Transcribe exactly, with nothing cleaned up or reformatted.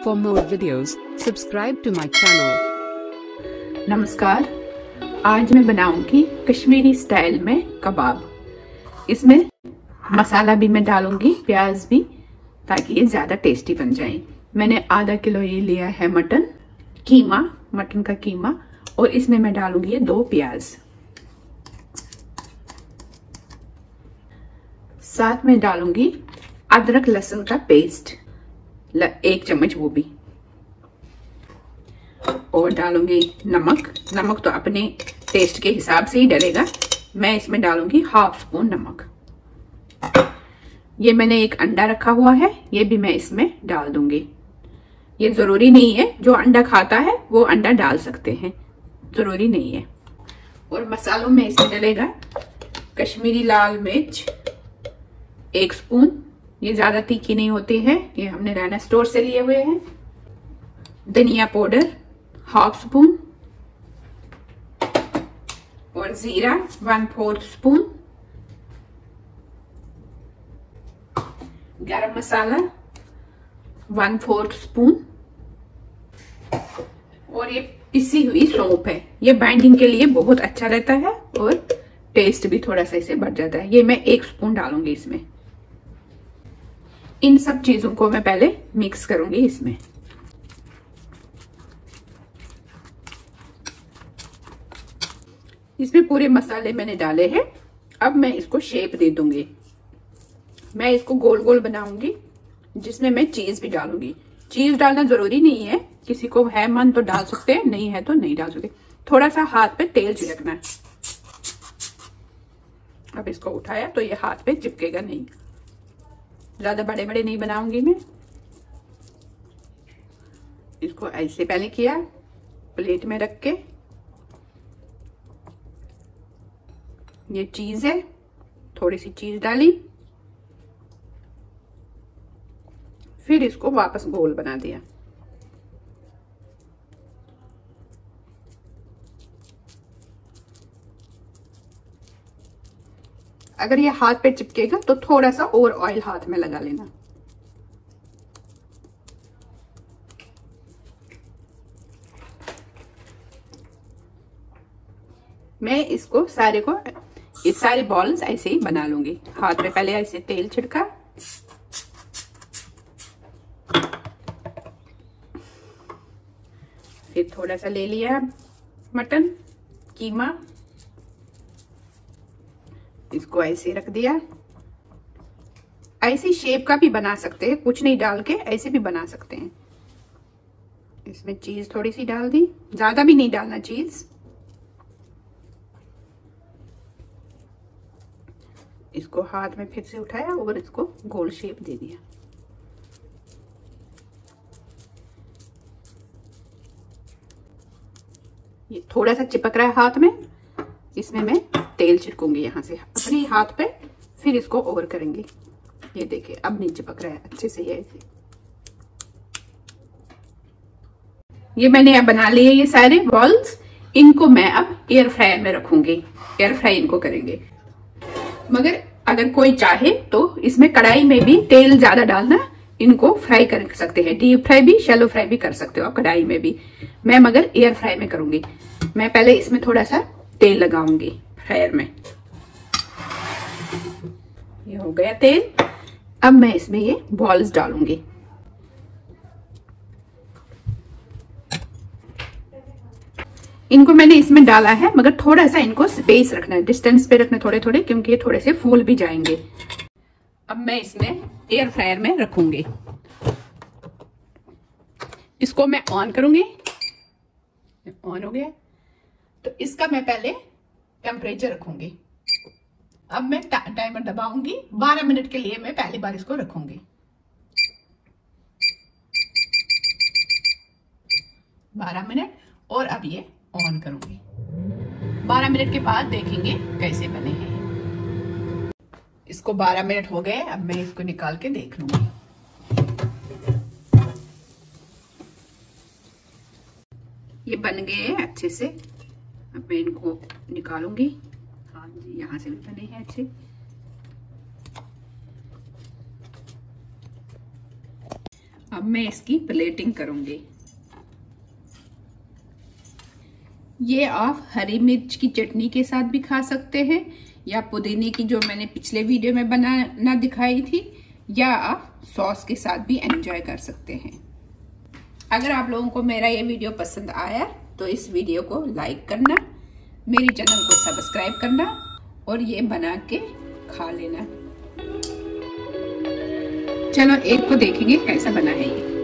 For more videos, subscribe to my channel. नमस्कार, आज मैं बनाऊंगी कश्मीरी स्टाइल में कबाब। इसमें मसाला भी मैं डालूंगी, प्याज भी, ताकि ये ज्यादा टेस्टी बन जाए। मैंने आधा किलो ये लिया है मटन कीमा, मटन का कीमा, और इसमें मैं डालूंगी ये दो प्याज। साथ में डालूंगी अदरक लहसुन का पेस्ट, एक चम्मच वो भी, और डालूंगी नमक। नमक तो अपने टेस्ट के हिसाब से ही डलेगा। मैं इसमें डालूंगी हाफ स्पून नमक। ये मैंने एक अंडा रखा हुआ है, ये भी मैं इसमें डाल दूंगी। ये जरूरी नहीं है, जो अंडा खाता है वो अंडा डाल सकते हैं, जरूरी नहीं है। और मसालों में इसमें डलेगा कश्मीरी लाल मिर्च एक स्पून, ये ज्यादा तीखी नहीं होती है, ये हमने राना स्टोर से लिए हुए हैं। धनिया पाउडर हाफ स्पून, और जीरा वन फोर्थ स्पून, गरम मसाला वन फोर्थ स्पून, और ये पिसी हुई सौंफ है। ये बाइंडिंग के लिए बहुत अच्छा रहता है और टेस्ट भी थोड़ा सा इसे बढ़ जाता है। ये मैं एक स्पून डालूंगी इसमें। इन सब चीजों को मैं पहले मिक्स करूंगी इसमें। इसमें पूरे मसाले मैंने डाले हैं। अब मैं इसको शेप दे दूंगी। मैं इसको गोल गोल बनाऊंगी, जिसमें मैं चीज भी डालूंगी। चीज डालना जरूरी नहीं है, किसी को है मन तो डाल सकते हैं, नहीं है तो नहीं डाल सकते। थोड़ा सा हाथ पे तेल छिड़कना है। अब इसको उठाया तो ये हाथ पे चिपकेगा नहीं। ज्यादा बड़े बड़े नहीं बनाऊंगी मैं। इसको ऐसे पहले किया, प्लेट में रख के, ये चीज है, थोड़ी सी चीज डाली, फिर इसको वापस गोल बना दिया। अगर ये हाथ पे चिपकेगा तो थोड़ा सा और ऑयल हाथ में लगा लेना। मैं इसको सारे को, ये सारे बॉल्स ऐसे ही बना लूंगी। हाथ में पहले ऐसे तेल छिड़का, फिर थोड़ा सा ले लिया मटन कीमा, इसको ऐसे रख दिया। ऐसी शेप का भी बना सकते हैं, कुछ नहीं डाल के ऐसे भी बना सकते हैं। इसमें चीज थोड़ी सी डाल दी, ज्यादा भी नहीं डालना चीज। इसको हाथ में फिर से उठाया और इसको गोल शेप दे दिया। ये थोड़ा सा चिपक रहा है हाथ में, इसमें मैं तेल छिड़कूंगी यहाँ से अपने हाथ पे, फिर इसको ओवर करेंगे। ये देखिए अब नहीं चिपक रहा है, अच्छे से है ऐसे। ये मैंने अब बना लिए ये सारे बॉल्स। इनको मैं अब एयर फ्रायर में रखूंगी, एयर फ्राई इनको करेंगे। मगर अगर कोई चाहे तो इसमें कढ़ाई में भी तेल ज्यादा डालना, इनको फ्राई कर सकते हैं। डीप फ्राई भी, शैलो फ्राई भी कर सकते हो आप कढ़ाई में भी। मैं मगर एयर फ्राई में करूंगी। मैं पहले इसमें थोड़ा सा तेल लगाऊंगी फ्रायर में। ये हो गया तेल। अब मैं इसमें ये बॉल्स डालूंगी। इनको मैंने इसमें डाला है, मगर थोड़ा सा इनको स्पेस रखना है, डिस्टेंस पे रखना थोड़े थोड़े, क्योंकि ये थोड़े से फूल भी जाएंगे। अब मैं इसमें एयर फ्रायर में रखूंगी। इसको मैं ऑन करूंगी। ऑन हो गया तो इसका मैं पहले टेम्परेचर रखूंगी। अब मैं टाइमर दबाऊंगी। बारह मिनट के लिए मैं पहली बार इसको रखूंगी। बारह मिनट, और अब ये ऑन करूंगी। बारह मिनट के बाद देखेंगे कैसे बने हैं। इसको बारह मिनट हो गए। अब मैं इसको निकाल के देख लूंगी। ये बन गए हैं अच्छे से। अब मैं इनको निकालूंगी। हाँ जी, यहाँ से भी बने हैं अच्छे। अब मैं इसकी प्लेटिंग करूंगी। ये आप हरी मिर्च की चटनी के साथ भी खा सकते हैं, या पुदीने की जो मैंने पिछले वीडियो में बनाना दिखाई थी, या आप सॉस के साथ भी एंजॉय कर सकते हैं। अगर आप लोगों को मेरा ये वीडियो पसंद आया तो इस वीडियो को लाइक करना, मेरी चैनल को सब्सक्राइब करना और ये बना के खा लेना। चलो एक को देखेंगे कैसा बना है ये।